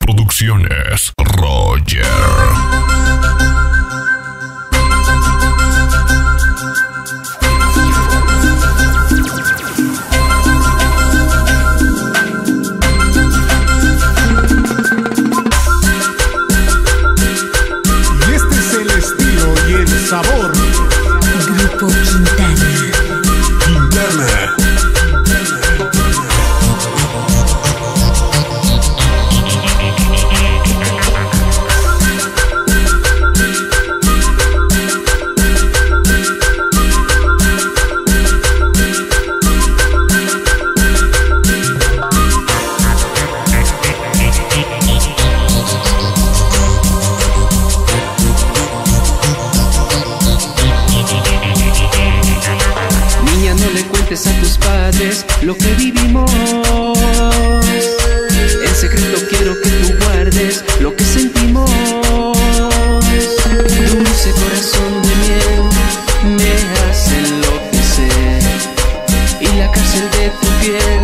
Producciones Roger. Sabor. Grupo Quintana. Quintana. A tus padres lo que vivimos. En secreto quiero que tú guardes lo que sentimos. Dulce corazón de miel me hace enloquecer y la cárcel de tu piel